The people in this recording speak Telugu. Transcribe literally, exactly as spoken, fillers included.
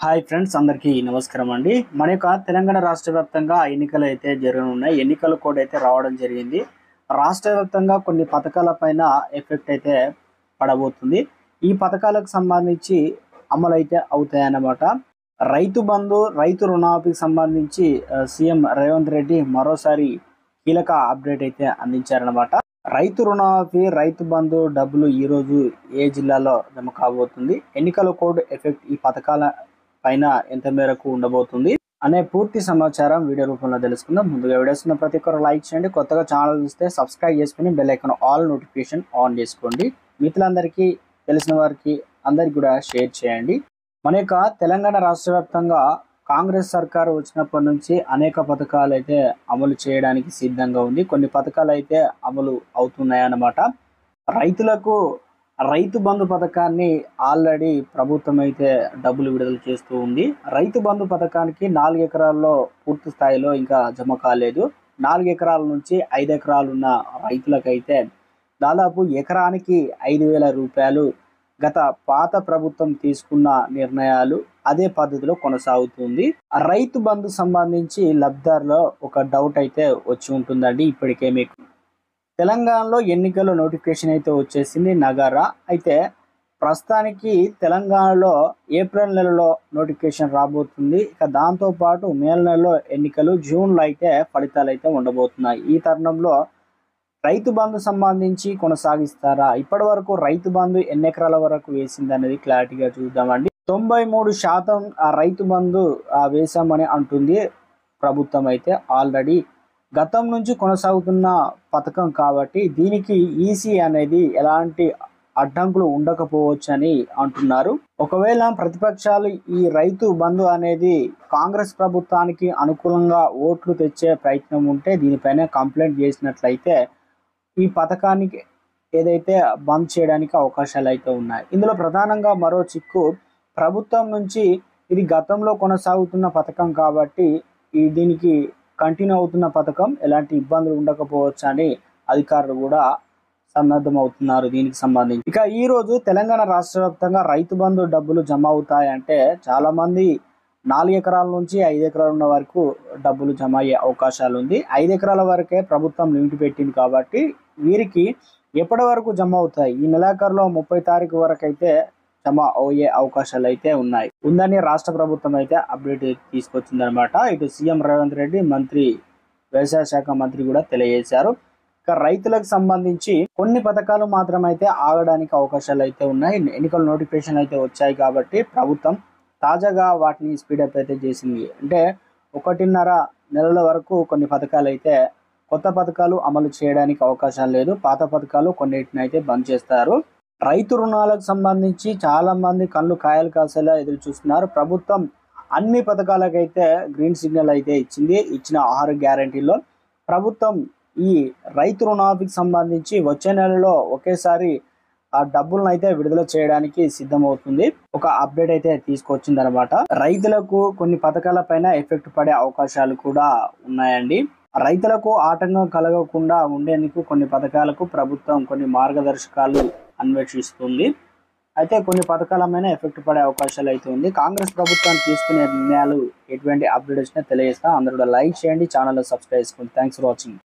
హాయ్ ఫ్రెండ్స్, అందరికీ నమస్కారం అండి. మన యొక్క తెలంగాణ రాష్ట్ర వ్యాప్తంగా ఎన్నికలు అయితే జరగనున్నాయి. ఎన్నికల కోడ్ అయితే రావడం జరిగింది. రాష్ట్ర వ్యాప్తంగా కొన్ని పథకాల పైన ఎఫెక్ట్ అయితే పడబోతుంది. ఈ పథకాలకు సంబంధించి అమలు అయితే అవుతాయన్నమాట. రైతు బంధు, రైతు రుణమాఫీకి సంబంధించి సీఎం రేవంత్ రెడ్డి మరోసారి కీలక అప్డేట్ అయితే అందించారనమాట. రైతు రుణమాఫీ, రైతు బంధు డబ్బులు ఈ రోజు ఏ జిల్లాలో జమ కాబోతుంది, ఎన్నికల కోడ్ ఎఫెక్ట్ ఈ పథకాల పైన ఎంత మేరకు ఉండబోతుంది అనే పూర్తి సమాచారం వీడియో రూపంలో తెలుసుకుందాం. ముందుగా వీడియోస్ ఉన్న ప్రతి ఒక్కరు లైక్ చేయండి. కొత్తగా ఛానల్ చూస్తే సబ్స్క్రైబ్ చేసుకుని bell icon all notification on చేసుకోండి. మిత్రులందరికీ, తెలిసిన వారికి అందరికి కూడా షేర్ చేయండి. మన యొక్క తెలంగాణ రాష్ట్ర వ్యాప్తంగా కాంగ్రెస్ సర్కారు వచ్చినప్పటి నుంచి అనేక పథకాలు అయితే అమలు చేయడానికి సిద్ధంగా ఉంది. కొన్ని పథకాలు అయితే అమలు అవుతున్నాయన్నమాట. రైతులకు రైతు బంధు పథకాన్ని ఆల్రెడీ ప్రభుత్వం అయితే డబ్బులు విడుదల చేస్తూ ఉంది. రైతు బంధు పథకానికి నాలుగు ఎకరాల్లో పూర్తి స్థాయిలో ఇంకా జమ కాలేదు. నాలుగు ఎకరాల నుంచి ఐదు ఎకరాలు ఉన్న రైతులకైతే దాదాపు ఎకరానికి ఐదు వేల రూపాయలు గత పాత ప్రభుత్వం తీసుకున్న నిర్ణయాలు అదే పద్ధతిలో కొనసాగుతుంది. రైతు బంధు సంబంధించి లబ్ధిదారులో ఒక డౌట్ అయితే వచ్చి ఉంటుందండి. ఇప్పటికే మీకు తెలంగాణలో ఎన్నికల నోటిఫికేషన్ అయితే వచ్చేసింది నగారా. అయితే ప్రస్తుతానికి తెలంగాణలో ఏప్రిల్ నెలలో నోటిఫికేషన్ రాబోతుంది. ఇక దాంతోపాటు మే నెలలో ఎన్నికలు, జూన్లో అయితే ఫలితాలు అయితే ఉండబోతున్నాయి. ఈ తరుణంలో రైతు బంధు సంబంధించి కొనసాగిస్తారా? ఇప్పటి వరకు రైతు బంధు ఎన్ని ఎకరాల వరకు వేసింది అనేది క్లారిటీగా చూద్దామండి. తొంభై మూడు శాతం ఆ రైతు బంధు వేసామని అంటుంది ప్రభుత్వం. అయితే ఆల్రెడీ గతం నుంచి కొనసాగుతున్న పథకం కాబట్టి దీనికి ఈసీ అనేది ఎలాంటి అడ్డంకులు ఉండకపోవచ్చు అని అంటున్నారు. ఒకవేళ ప్రతిపక్షాలు ఈ రైతు బంధు అనేది కాంగ్రెస్ ప్రభుత్వానికి అనుకూలంగా ఓట్లు తెచ్చే ప్రయత్నం ఉంటే దీనిపైన కంప్లైంట్ చేసినట్లయితే ఈ పథకానికి ఏదైతే బంద్ చేయడానికి అవకాశాలు అయితే ఉన్నాయి. ఇందులో ప్రధానంగా మరో చిక్కు, ప్రభుత్వం నుంచి ఇది గతంలో కొనసాగుతున్న పథకం కాబట్టి ఈ దీనికి కంటిన్యూ అవుతున్న పథకం, ఎలాంటి ఇబ్బందులు ఉండకపోవచ్చు అని అధికారులు కూడా సన్నద్ధం అవుతున్నారు దీనికి సంబంధించి. ఇక ఈ రోజు తెలంగాణ రాష్ట్ర వ్యాప్తంగా రైతు బంధు డబ్బులు జమ అవుతాయంటే చాలా మంది నాలుగు ఎకరాల నుంచి ఐదు ఎకరాలు ఉన్న వరకు డబ్బులు జమ అయ్యే అవకాశాలు ఉంది. ఐదు ఎకరాల వరకే ప్రభుత్వం లిమిట్ పెట్టింది కాబట్టి వీరికి ఎప్పటి వరకు జమ అవుతాయి, ఈ నెలాఖరులో ముప్పై తారీఖు వరకు అయితే జమ అయ్యే అవకాశాలు అయితే ఉన్నాయి ఉందని రాష్ట్ర ప్రభుత్వం అయితే అప్డేట్ తీసుకొచ్చిందనమాట. ఇటు సీఎం రేవంత్ రెడ్డి, మంత్రి వ్యవసాయ శాఖ మంత్రి కూడా తెలియజేశారు. ఇక రైతులకు సంబంధించి కొన్ని పథకాలు మాత్రం అయితే ఆగడానికి అవకాశాలు అయితే ఉన్నాయి. ఎన్నికల నోటిఫికేషన్ అయితే వచ్చాయి కాబట్టి ప్రభుత్వం తాజాగా వాటిని స్పీడప్ అయితే చేసింది. అంటే ఒకటిన్నర నెలల వరకు కొన్ని పథకాలు అయితే కొత్త పథకాలు అమలు చేయడానికి అవకాశం లేదు. పాత పథకాలు కొన్నిటిని అయితే బంద్ చేస్తారు. రైతు రుణాలకు సంబంధించి చాలా మంది కళ్ళు కాయలు కాసేలా ఎదురు చూస్తున్నారు. ప్రభుత్వం అన్ని పథకాలకైతే గ్రీన్ సిగ్నల్ అయితే ఇచ్చింది. ఇచ్చిన ఆరు గ్యారంటీలో ప్రభుత్వం ఈ రైతు రుణాఫీకి సంబంధించి వచ్చే నెలలో ఒకేసారి ఆ డబ్బులను అయితే విడుదల చేయడానికి సిద్ధమవుతుంది. ఒక అప్డేట్ అయితే తీసుకొచ్చింది అనమాట. రైతులకు కొన్ని పథకాల పైన ఎఫెక్ట్ పడే అవకాశాలు కూడా ఉన్నాయండి. రైతులకు ఆటంకం కలగకుండా ఉండేందుకు కొన్ని పథకాలకు ప్రభుత్వం కొన్ని మార్గదర్శకాలు అన్వేషిస్తుంది. అయితే కొన్ని పథకాల పైన ఎఫెక్ట్ పడే అవకాశాలు అయితే ఉంది. కాంగ్రెస్ ప్రభుత్వం తీసుకునే నిర్ణయాలు ఎటువంటి అప్డేట్స్ తెలియజేస్తా. అందరూ లైక్ చేయండి, ఛానల్ సబ్స్క్రైబ్ చేసుకోండి. Thanks for watching.